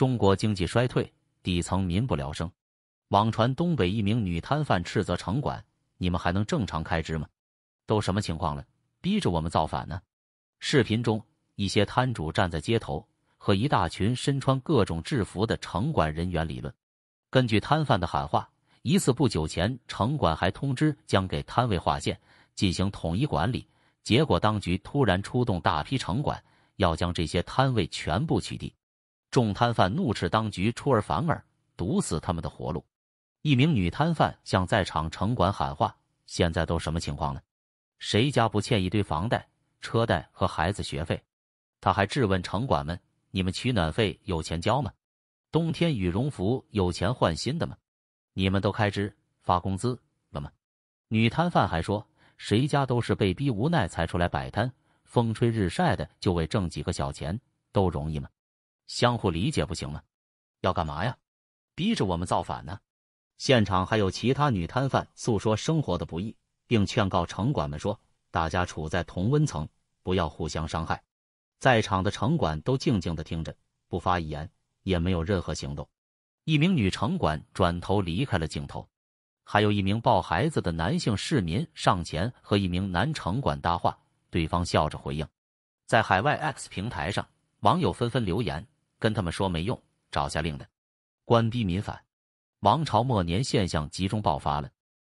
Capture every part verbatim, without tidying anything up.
中国经济衰退，底层民不聊生。网传东北一名女摊贩斥责城管：“你们还能正常开支吗？都什么情况了，逼着我们造反呢？”视频中，一些摊主站在街头，和一大群身穿各种制服的城管人员理论。根据摊贩的喊话，疑似不久前城管还通知将给摊位划线，进行统一管理，结果当局突然出动大批城管，要将这些摊位全部取缔。众摊贩怒斥当局出尔反尔，堵死他们的活路。一名女摊贩向在场城管喊话：“现在都什么情况了？谁家不欠一堆房贷、车贷和孩子学费？”他还质问城管们：“你们取暖费有钱交吗？冬天羽绒服有钱换新的吗？你们都开支发工资了吗？”女摊贩还说：“谁家都是被逼无奈才出来摆摊，风吹日晒的就为挣几个小钱，都容易吗？相互理解不行吗？要干嘛呀？逼着我们造反呢？”现场还有其他女摊贩诉说生活的不易，并劝告城管们说：“大家处在同温层，不要互相伤害。”在场的城管都静静地听着，不发一言，也没有任何行动。一名女城管转头离开了镜头，还有一名抱孩子的男性市民上前和一名男城管搭话，对方笑着回应。在海外 X 平台上，网友纷纷留言，跟他们说没用，找下令的，官逼民反。王朝末年现象集中爆发了。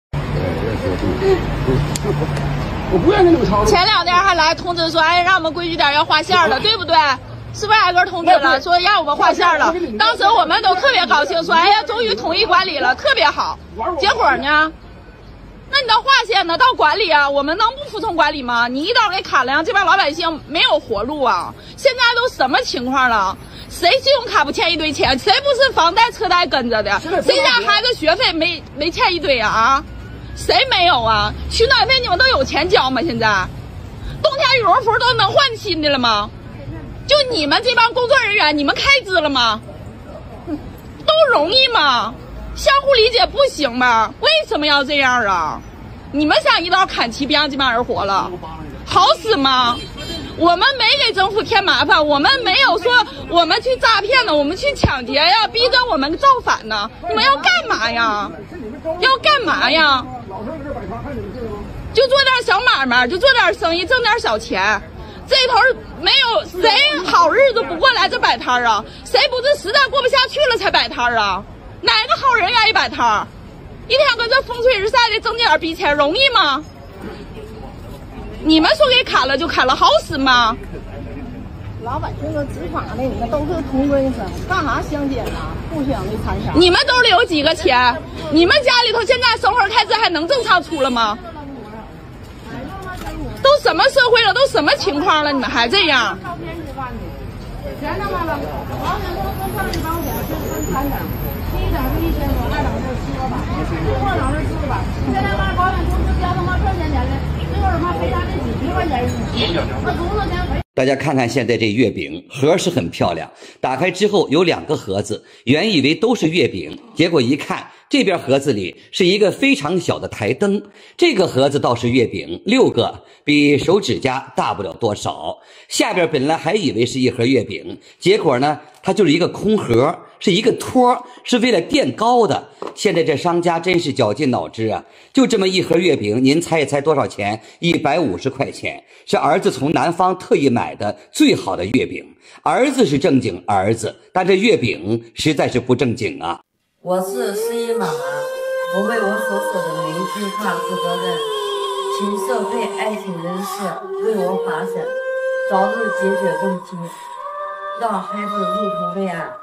我不愿意那么吵。 前两天还来通知说，哎，让我们规矩点，要划线了，对不对？是不是挨个通知了，说让我们划线了？当时我们都特别高兴，说，哎呀，终于统一管理了，特别好。结果呢？那你到划线呢，到管理啊，我们能不服从管理吗？你一刀给砍了，这帮老百姓没有活路啊！现在都什么情况了？谁信用卡不欠一堆钱？谁不是房贷车贷跟着的？谁家孩子学费没没欠一堆啊？啊？谁没有啊？取暖费你们都有钱交吗？现在，冬天羽绒服都能换新的了吗？就你们这帮工作人员，你们开支了吗？都容易吗？相互理解不行吗？为什么要这样啊？你们想一刀砍齐，别让这帮人活了，好使吗？我们没给政府添麻烦，我们没有说我们去诈骗呢，我们去抢劫呀，逼着我们造反呢。你们要干嘛呀？要干嘛呀？就做点小买卖，就做点生意，挣点小钱。这头没有谁好日子不过来这摆摊啊？谁不是实在过不下去了才摆摊啊？哪个好人愿意摆摊？一天跟这风吹日晒的挣点逼钱容易吗？你们说给砍了就砍了，好使吗？ 老百姓都执法的，你们都是同根生，干啥相奸呐？互相的残杀。 你们兜里有几个钱？你们家里头现在生活开支还能正常出了吗？都什么社会了，都什么情况了，你们还这样？钱呢嘛了，保险公司上一保险是分三等，第一等是一千多，二等是七个八，二等是四个八。现在嘛，保险公司交他妈赚钱钱的，最后他妈赔他那几十块钱一年，那多少钱赔？ 大家看看现在这月饼盒是很漂亮，打开之后有两个盒子，原以为都是月饼，结果一看这边盒子里是一个非常小的台灯，这个盒子倒是月饼，六个，比手指甲大不了多少。下边本来还以为是一盒月饼，结果呢它就是一个空盒，是一个托，是为了垫高的。现在这商家真是绞尽脑汁啊！就这么一盒月饼，您猜一猜多少钱？一百五十块钱，是儿子从南方特意买的最好的月饼。儿子是正经儿子，但这月饼实在是不正经啊！ 我是诗音妈妈，我为我所属的名字卡负责任，请社会爱心人士为我发声，早日解决问题，让孩子入土为安。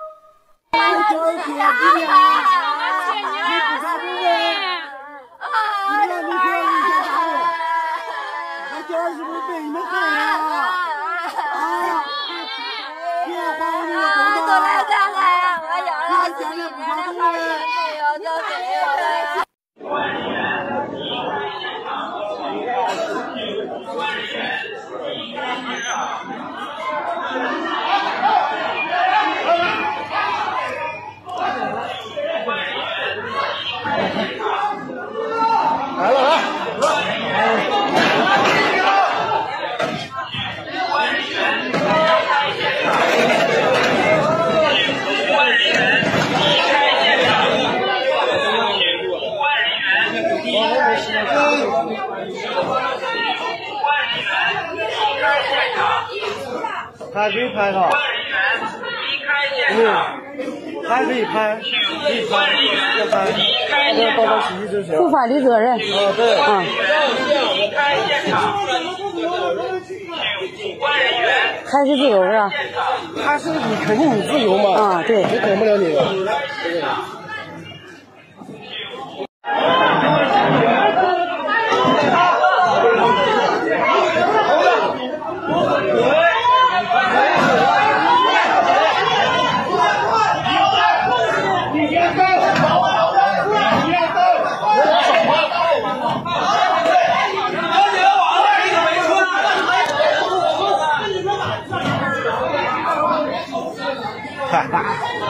来了来。 还可以拍哈。嗯，还可以拍，可以拍，要拍，要报告信息就行。 负法律责任。 哦，对。 啊。还是自由是吧？ 还是你肯定你自由嘛。 啊，对。 你管不了你。 哈哈。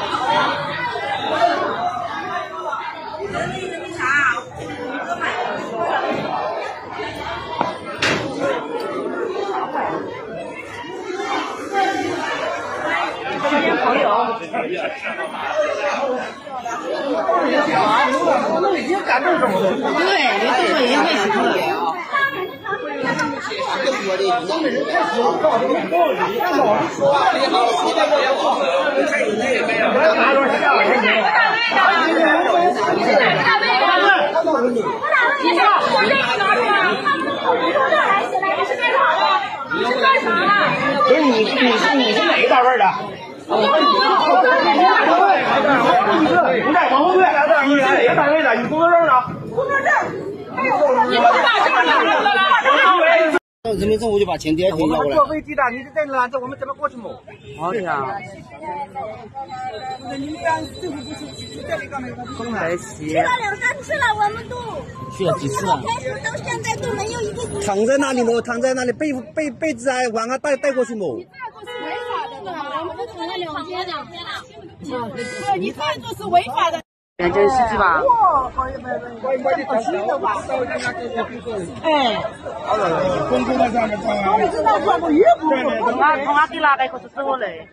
朋友，我们已经感动什么了？ 对，你这个也会死的。 咱们人太喜欢告这个道理，那老是说，拿多少钱？不是你，你是你是哪个单位的？我们你在广东队，你是哪个单位的？你工作证呢？工作证。你把证拿出来了。 人民政府就把钱点给要过来。 坐飞机的，你是在哪？这我们怎么过去摸？ 好的呀。không phải xí。 去了两三次了，我们都。 去了几次了？ 开始到现在都没有一个。 躺在那里摸，躺在那里被被被子啊碗啊带带过去摸。 你这个是违法的，我们都躺了两天两天了。你这个是违法的。 认真司机吧？ 哇，好一百分，我这不行的吧？ 哎， 公公在上面放啊。 我知道做过越不过。 从俺从俺给拉带过去之后嘞。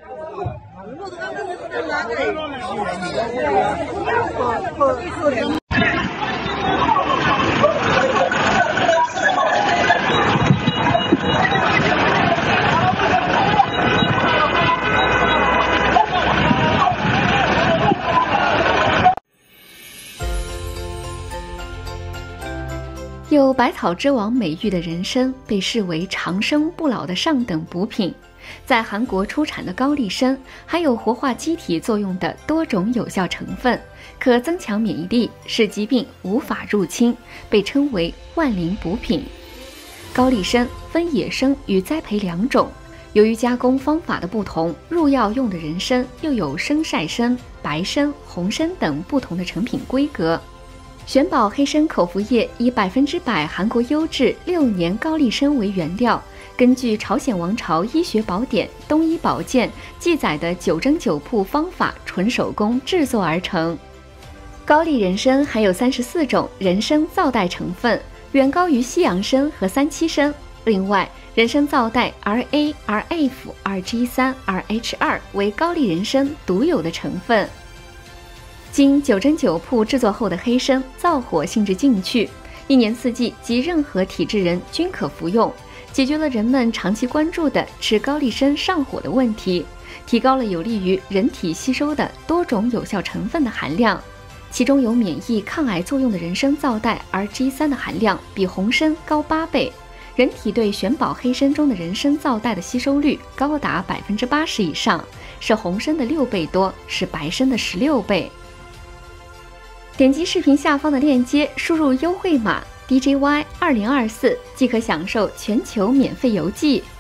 有百草之王美誉的人参被视为长生不老的上等补品，在韩国出产的高丽参含有活化机体作用的多种有效成分，可增强免疫力，使疾病无法入侵，被称为万灵补品。高丽参分野生与栽培两种，由于加工方法的不同，入药用的人参又有生晒参、白参、红参等不同的成品规格。玄宝黑参口服液以百分之百韩国优质六年高丽参为原料，根据朝鲜王朝医学宝典《东医宝鉴》记载的九蒸九铺方法纯手工制作而成。高丽人参含有三十四种人参皂苷成分，远高于西洋参和三七参。另外，人参皂苷 R A、R F、R G 三、R H 二为高丽人参独有的成分。经九蒸九铺制作后的黑参，燥火性质进去，一年四季及任何体质人均可服用，解决了人们长期关注的吃高丽参上火的问题，提高了有利于人体吸收的多种有效成分的含量。其中有免疫抗癌作用的人参皂苷 R G 三 的含量比红参高八倍，人体对玄宝黑参中的人参皂苷的吸收率高达百分之八十以上，是红参的六倍多，是白参的十六倍。点击视频下方的链接，输入优惠码 D J Y 二零二四即可享受全球免费邮寄。